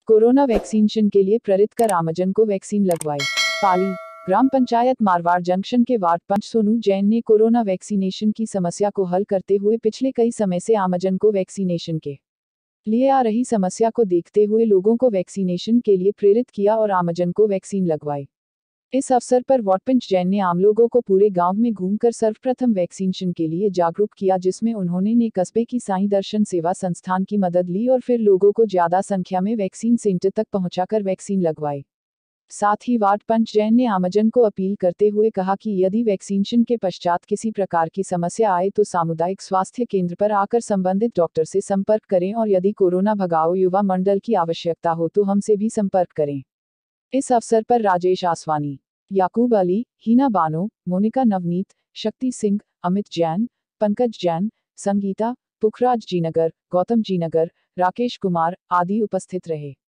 Corona vaccination के लिए प्रेरित कर आमजन को वैक्सीन लगवाई। पाली ग्राम पंचायत मारवाड़ जंक्शन के वार्ड पंच सोनू जैन ने कोरोना वैक्सीनेशन की समस्या को हल करते हुए पिछले कई समय से आमजन को वैक्सीनेशन के लिए आ रही समस्या को देखते हुए लोगों को वैक्सीनेशन के लिए प्रेरित किया और आमजन को वैक्सीन लगवाई। इस अवसर पर वार्ड पंच जैन ने आम लोगों को पूरे गांव में घूमकर सर्वप्रथम वैक्सीनेशन के लिए जागरूक किया, जिसमें उन्होंने ने कस्बे की साईं दर्शन सेवा संस्थान की मदद ली और फिर लोगों को ज्यादा संख्या में वैक्सीन सेंटर तक पहुंचाकर वैक्सीन लगवाई। साथ ही वार्ड पंच जैन ने आमजन को अपील करते हुए कहा कि यदि वैक्सीनेशन के पश्चात किसी प्रकार की समस्या आए तो सामुदायिक स्वास्थ्य केंद्र पर आकर संबंधित डॉक्टर से संपर्क करें और यदि कोरोना भगाओ युवा मंडल की आवश्यकता हो तो हमसे भी संपर्क करें। इस अवसर पर राजेश आसवानी, याकूब अली, हीना बानो, मोनिका नवनीत, शक्ति सिंह, अमित जैन, पंकज जैन, संगीता, पुखराज जीनगर, गौतम जीनगर, राकेश कुमार आदि उपस्थित रहे।